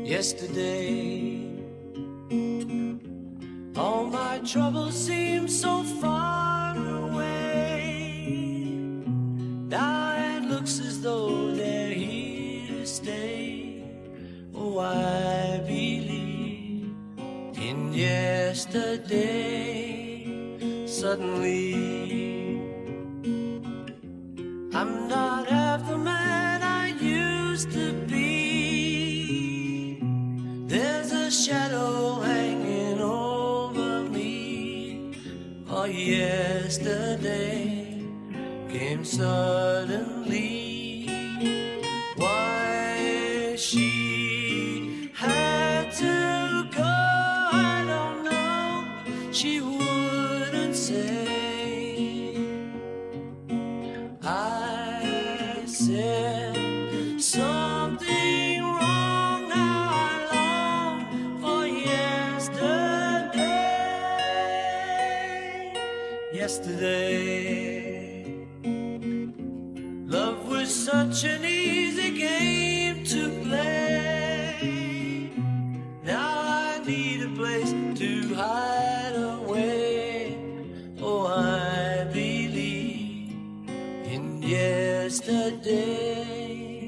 Yesterday, all my troubles seem so far away. Now it looks as though they're here to stay. Oh, I believe in yesterday. Suddenly, I'm not half the man I used to be. There's a shadow hanging over me. Oh, yesterday came suddenly. Why she had to go, I don't know. She wouldn't say. I said something wrong. Now I long for yesterday. Yesterday, love was such an easy game to play. Now I need a place to hide away. Oh, I believe in yesterday.